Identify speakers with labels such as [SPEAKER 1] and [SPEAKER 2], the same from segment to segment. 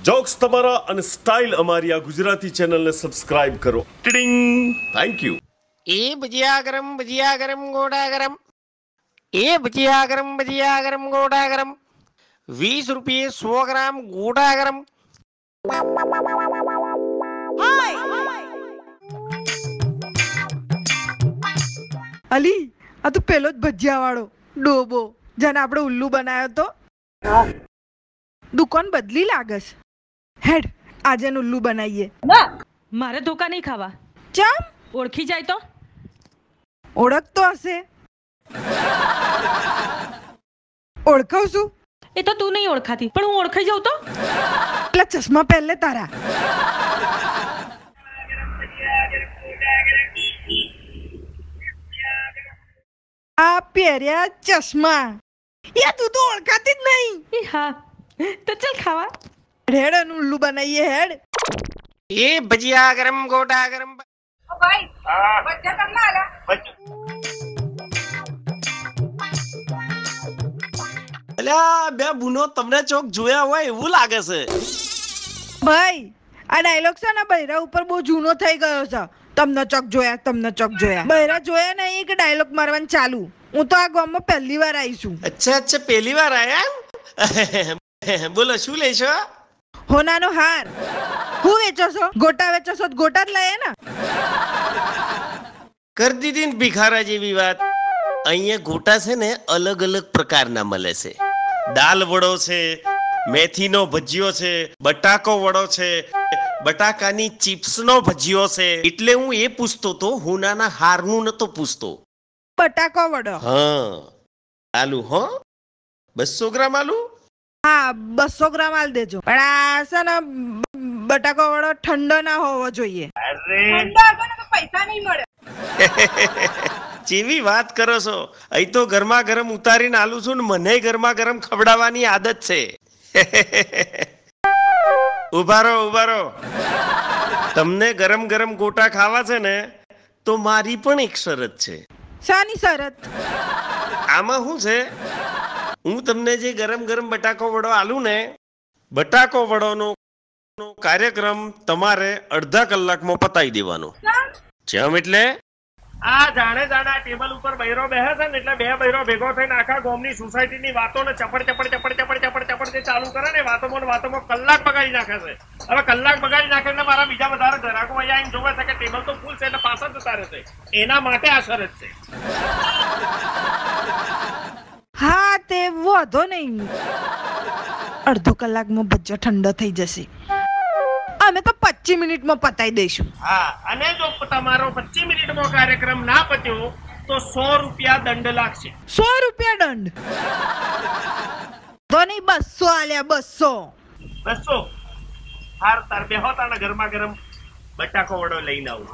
[SPEAKER 1] Jokes તમારા અને style અમારી આ ગુજરાતી ચેનલને સબસ્ક્રાઇબ કરો. ટિડિંગ. Thank you.
[SPEAKER 2] એ ભજીયા ગરમ ગોડા ગરમ. એ ભજીયા ગરમ ગોડા ગરમ. 20 રૂપિયે 100 ગ્રામ ગોડા ગરમ.
[SPEAKER 3] અલી આ તો પેલો જ ભજીયા વાળો ડોબો જેને આપણે ઉલ્લુ બનાવ્યો તો. દુકાન બદલી લાગસ. હેડ આજે ઉલ્લુ બનાવીએ.
[SPEAKER 4] મારે ધોકા નહીં ખાવા.
[SPEAKER 3] ચમ?
[SPEAKER 4] ઓળખી જાય તો?
[SPEAKER 3] ઓળખ તો હશે. ઓળખાવ છું?
[SPEAKER 4] એ તો તું નહીં ઓળખાતી, પણ હું ઓળખાઈ જાઉં તો?
[SPEAKER 3] પેલા ચશ્મા પહેલે તારા. આ પહેર્યા ચશ્મા. યા તું તો ઓળખાતી જ નહીં.
[SPEAKER 4] એ હા, તો ચાલ ખાવા.
[SPEAKER 3] હેડ એનું ઉલ્લુ બનાવીએ. હેડ.
[SPEAKER 2] એ ભજીયા ગરમ ગોડા ગરમ.
[SPEAKER 5] ભાઈ બચ્ચા તમને આલા
[SPEAKER 2] અલ્યા બે બુનો તમને ચોક જોયા હોય એવું લાગે છે.
[SPEAKER 3] ભાઈ આ ડાયલોગ છે ને બૈરા ઉપર બહુ જૂનો થઈ ગયો છે. તમને ચોક જોયા બૈરા જોયા નહીં કે ડાયલોગ મારવાનું ચાલુ. હું તો આ ગામમાં પહેલી વાર આવી છું.
[SPEAKER 2] અચ્છા પહેલી વાર આયા એમ? બોલો શું લેશો?
[SPEAKER 3] હોનાનો હાર. હું વેચો છો? ગોટા વેચો છો? ગોટા જ લાયા ને.
[SPEAKER 2] કરી દીધી ને ભિખારા જેવી વાત. અહીંયા ગોટા છે ને અલગ અલગ પ્રકારના મળે છે. દાલ વડો છે, મેથીનો ભજીયો છે, બટાકો વડો છે, બટાકાની ચિપ્સનો ભજીયો છે. એટલે હું એ પૂછતો તો, હોનાના હારનું નતો પૂછતો.
[SPEAKER 3] બટાકો વડો.
[SPEAKER 2] હા આલુ. હો 200 ગ્રામ આલુ.
[SPEAKER 3] હા 200 ગ્રામ આલ દેજો. પણ આ છે ને બટાકો વડો ઠંડો ના હોવો જોઈએ.
[SPEAKER 5] ઠંડા હતો ને તો પૈસા નહીં મળે.
[SPEAKER 2] જેવી વાત કરો છો. અહીં તો ગરમા ગરમ ઉતારીને આલું છું ને મને ગરમા ગરમ ખવડાવવાની આદત છે. ઉભા રહો. તમને ગરમ ગરમ ગોટા ખાવા છે ને તો મારી પણ એક શરત છે.
[SPEAKER 3] શાની શરત?
[SPEAKER 2] આમાં શું છે, હું તમને જે ગરમ ગરમ બટાકો વડો આલું ને, બટાકો વડોનો કાર્યક્રમ તમારે અડધા કલાકમાં પતાવી દેવાનો. જેમ એટલે આ જાણે ટેબલ ઉપર બૈરો બેસે છે ને એટલે બે બૈરો ભેગો થઈને આખા ગામની સોસાયટીની વાતોને ચપડ ચાલુ કરે ને વાતોમાં કલાક બગાડી નાખે છે. હવે કલાક બગાડી નાખે એટલે મારા બીજા વધારે ગ્રાહકો અહીંયા આવીને જોવે છે કે ટેબલ તો ફૂલ છે એટલે પાછા જતા રહેશે. એના માટે આ શરત છે.
[SPEAKER 3] હા તે વાંધો નહીં. અડધો કલાકમાં ભજીયો ઠંડો થઈ જશે. અમે તો 25 મિનિટમાં પતાવી દઈશું.
[SPEAKER 2] હા, અને જો તમારો 25 મિનિટમાં કાર્યક્રમ ના પત્યો તો 100 રૂપિયા દંડ લાગશે.
[SPEAKER 3] 100 રૂપિયા દંડ? તો નહીં 200 આલ્યા. 200.
[SPEAKER 2] હાર તાર બેહો તાના ગરમા ગરમ બટાકો વડો લઈને આવું.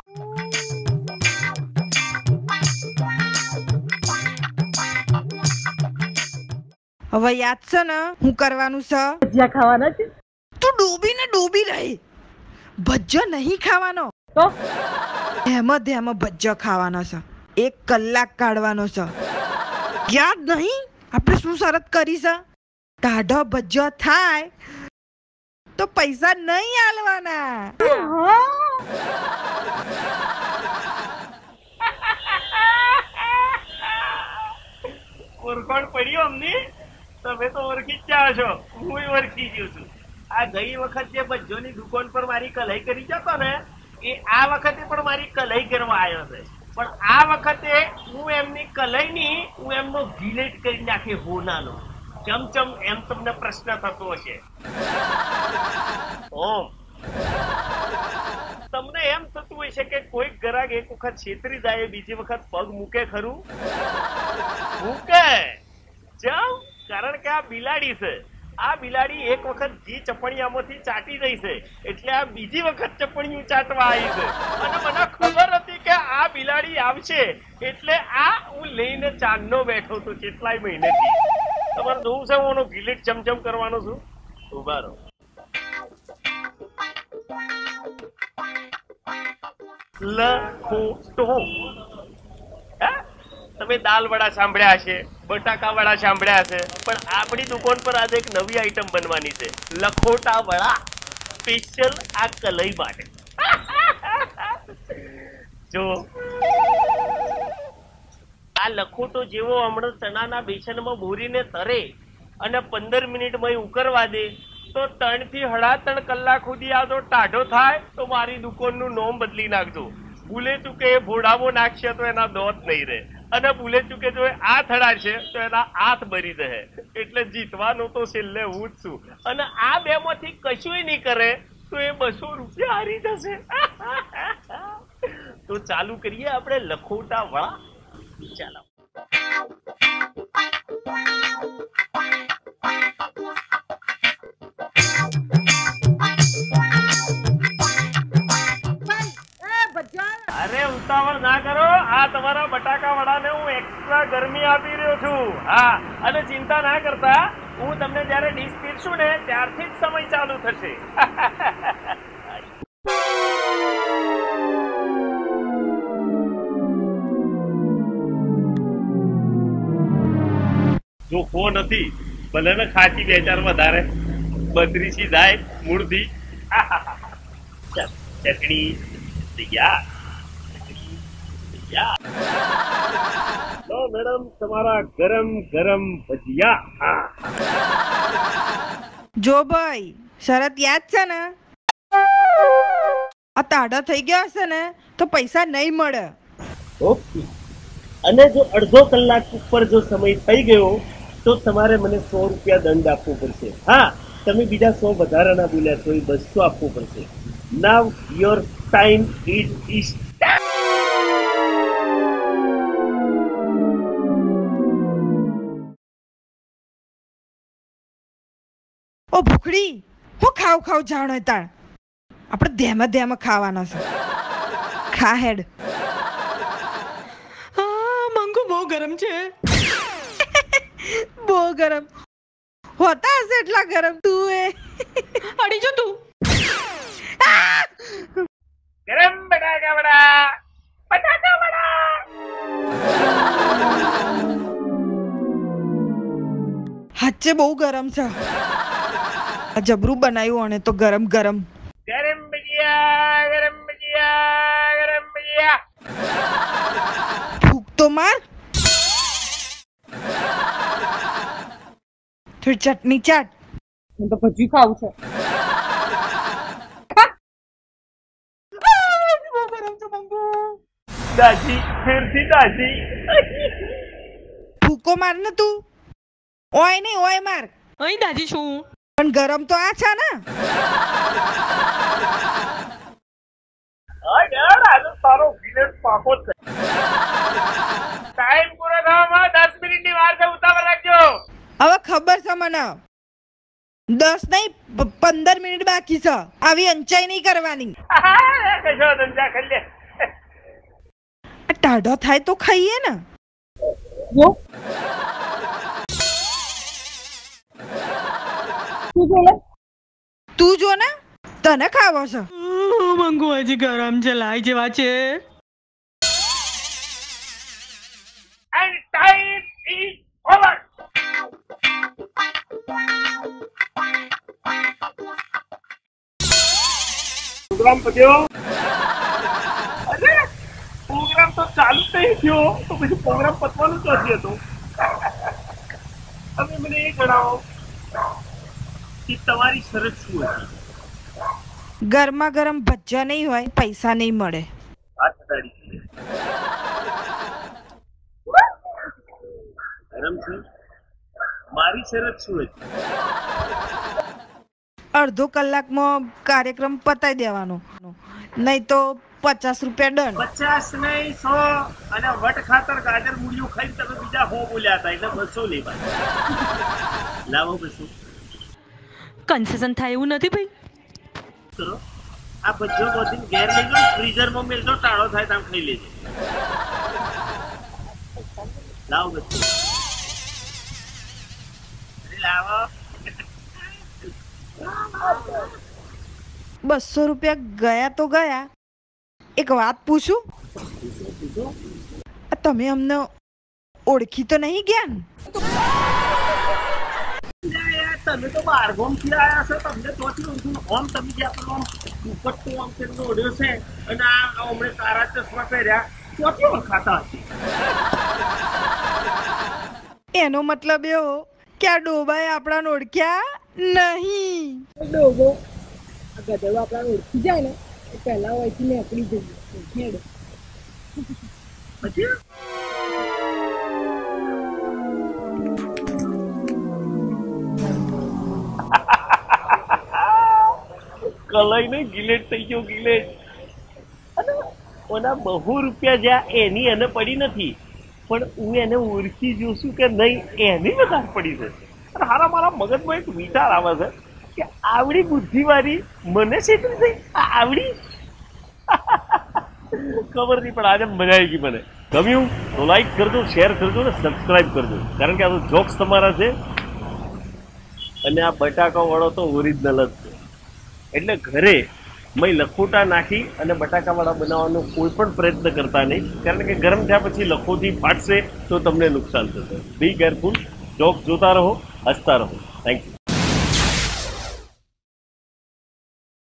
[SPEAKER 3] હવે યાદ છે ને હું કરવાનું છે?
[SPEAKER 4] ભજીયા ખાવાના છે.
[SPEAKER 3] તું ડૂબી રહી. ભજીયો નહીં ખાવાનો
[SPEAKER 4] તો
[SPEAKER 3] ધેમ ભજીયો ખાવાનો છે. 1 કલાક કાઢવાનો છે. યાદ નહીં આપણે શું શરત કરી છે? ટાઢો ભજીયો થાય તો પૈસા નહીં આલવાના.
[SPEAKER 2] ઓળખાણ પડ્યો અમને? તમે તો ઓળખી જ જાઓ છો. હું ઓળખી ગયો છું. આ ગઈ વખત જે ભજીયોની દુકાન પર મારી કલાઈ કરી જતો ને, એ આ વખતે પણ મારી કલાઈ કરવા આવ્યો છે. પણ આ વખતે હું એમની કલાઈની હું એમનો ગિલેટ કરી નાખે હોનાનો. ચમચમ એમ તમને પ્રશ્ન થતો હશે. ઓમ તમને એમ થતું હોય છે કે કોઈક ગ્રાહક એક વખત છેતરી જાય બીજી વખત પગ મૂકે ખરું? મૂકે. જેમ કારણ કે આ બિલાડી છે. આ બિલાડી એક વખત ઘી ચપણિયામાંથી ચાટી રહી છે એટલે આ બીજી વખત ચપણિયું ચાટવા આવી છે. અને મને ખબર હતી કે આ બિલાડી આવશે એટલે આ હું લઈને ચાંદનો બેઠો હતો કેટલાય મહિનેથી. તમારે જોવું છે હું ગિલેટ ચમચમ કરવાનો છું. ઉભા રહો. લખોટો. તમે દાલ વડા સાંભળ્યા હશે, બટાકા વડા સાંભળ્યા હશે, પણ આપણી દુકાન પર આજે એક નવી આઈટમ બનવાની છે, લખોટા વડા. સ્પેશિયલ આ કલઈ માટે. જો આ લખોટો જેવો હમણાં ચણાના બેસનમાં બોરીને તરે અને 15 મિનિટમાં ઉકરવા દે તો 3 થી 3.5 કલાક સુધી આ તો ટાઢો થાય તો મારી દુકાનનું નામ બદલી નાખજો. ભૂલે ચૂકે એ ભોડાવો નાખશે તો એના દોત નહીં રહે, અને ભૂલે ચૂકે જો આ થડાશે તો એના હાથ ભરી દે. એટલે જીતવાનો તો છેલ્લે હું જ છું, અને આ બે માંથી કશું નહીં કરે તો એ 200 રૂપિયા હારી જશે. તો ચાલુ કરીએ આપણે લખોટા વાળા. ચાલો. અરે ઉતાવળ ના કરો, આ તમારા બટાકા વડાને હું એક્સ્ટ્રા ગરમી આપી રહ્યો છું. હા, અને ચિંતા ના કરતા, હું તમને જયારે ડીશ પીરશું ને ત્યારથી જ સમય ચાલુ થશે. જો ખો નથી ભલે ને ખાચી 2-4 વધારે 32 જાય મૂળથી. ચટણી તૈયાર. લો મેડમ, તમારા ગરમ ગરમ ભજીયા.
[SPEAKER 3] જો ભાઈ, શરત યાદ છે ને? આ તાડા થઈ ગયા હશે ને તો પૈસા નહીં મળે.
[SPEAKER 2] ઓકે. અને જો અડધો કલાક ઉપર જો સમય થઈ ગયો તો તમારે મને 100 રૂપિયા દંડ આપવો પડશે. હા, તમે બીજા 100 વધારાના બોલ્યા તો એ 200 આપવો પડશે. નાવ યોર ટાઈમ ઇઝ
[SPEAKER 3] ઓ ભૂખડી, હું ખાવ જાણો તાણ. આપણે ધેમે ધેમે ખાવાનો છે. ખા હેડ.
[SPEAKER 4] મંગુ બહુ ગરમ છે.
[SPEAKER 3] બહુ ગરમ હોતા હશે એટલા ગરમ. તું એ
[SPEAKER 4] અડી જો તું.
[SPEAKER 2] ગરમ બટાકા વડા. બટાકા વડા.
[SPEAKER 3] હાચે બહુ ગરમ છે. આ જબરું બનાવ્યું અને તો ગરમ ગરમ.
[SPEAKER 2] ગરમ ભજીયા, ગરમ ભજીયા, ગરમ ભજીયા.
[SPEAKER 3] ફૂક તો માર. થોડી ચટણી ચાટ.
[SPEAKER 5] હું તો ભજી ખાવું છે.
[SPEAKER 2] દાજી, ફેરથી દાજી.
[SPEAKER 3] ફૂકો માર ને તું. ઓય નહીં, ઓય માર.
[SPEAKER 4] અહીં દાજી છું.
[SPEAKER 3] પણ ગરમ તો આ છે ને.
[SPEAKER 2] તારો વિલેટ પાકો છે. ટાઈમ પૂરો થવામાં 10 મિનિટની વાર છે. ઉતાવળ રાખજો.
[SPEAKER 3] હવે ખબર છે મને. 10 નહીં 15 મિનિટ બાકી છે. આવી અંચાઈ નહીં કરવાની.
[SPEAKER 2] કશો ધંધા કરી લે.
[SPEAKER 3] આ ટાઢો થાય તો ખાઈએ ને.
[SPEAKER 5] જો તું બોલે,
[SPEAKER 3] તું જો ને, તને ખાવો છે.
[SPEAKER 4] મંગુ હજી ગરમ છે. લાઈ જેવા છે.
[SPEAKER 2] And time is over. Program પત્યો? અરે પ્રોગ્રામ તો ચાલુ જ નહીં થયો તો પછી પ્રોગ્રામ પતવાનો ક્યાંથી હતો? તમે મને એ જણાવો કે તમારી શરત શું હતી?
[SPEAKER 3] ગરમા ગરમ ભજીયા નહીં હોય, પૈસા નહીં મળે.
[SPEAKER 2] હાથ અડાડી ગરમ છે. મારી શરત શું હતી?
[SPEAKER 3] અડધો કલાકમાં કાર્યક્રમ પતાઈ દેવાનો, નહીં તો 50 રૂપિયા દંડ.
[SPEAKER 2] 50 નહીં 100. અને વટ ખાતર ગાજર મૂળિયું ખાઈ તમે બીજા 100 બોલ્યા હતા એટલે 200 લેવા. લાવો 200.
[SPEAKER 4] કન્સેશન થાય એવું નથી ભાઈ.
[SPEAKER 2] કરો આ ભજીયો બોધીને ઘેર લઈ જાઓ, ફ્રીઝરમાં મેલજો, ટાળો થાય તો આમ ખાઈ લેજો. લાવો 200. લાવો
[SPEAKER 3] 200 રૂપિયા ગયા તો ગયા. એક વાત પૂછું? તમે અમને ઓળખી તો નહીં ગયા ને?
[SPEAKER 2] તમે તો બારગોમ થી આયા છો, તમને તોથી ઊંધું આમ તમે જે આપણો આમ દુપટ્ટો આમ તેનો ઓઢ્યો છે અને આ હમણાં કાળા ચશ્મા પહેર્યા તોથી ઓળખાતા હશે.
[SPEAKER 3] એનો મતલબ એવો કે આ ડોબાએ આપણાને ઓળખ્યા નહીં.
[SPEAKER 5] ડોબો આ ગધેડો આપણા ઓળખી જાય ને એ પહેલા હોયથી નીકળી જઈએ.
[SPEAKER 2] પછી કલાઈને ગિલેટ થઈ ગયો ગિલેટ. અને ઓના બહુ રૂપિયા જ્યાં એની એને પડી નથી, પણ હું એને ઓળખી જોશું કે નહીં એની વધારે પડી છે. અને હારા મારા મગજમાં એક વિચાર આવે છે કે આવડી બુદ્ધિવાળી મને છેતરી થઈ. આવડી ખબર નહીં, પણ આજે મજા આવી ગઈ. મને ગમ્યું તો લાઈક કરજો, શેર કરજો ને સબસ્ક્રાઈબ કરજો, કારણ કે આ તો જોક્સ તમારા છે. અને આ બટાકા વાળો તો ઓરિજિનલ જ છે. એટલે ઘરે મય લખોટા નાખી અને બટાકાવાળા બનાવવાનો કોઈ પણ પ્રયત્ન કરતા નહીં, કારણ કે ગરમ થયા પછી લખોટી ફાટશે તો તમને નુકસાન થશે. Be careful. જોક જોતા રહો, હસતા રહો. Thank you.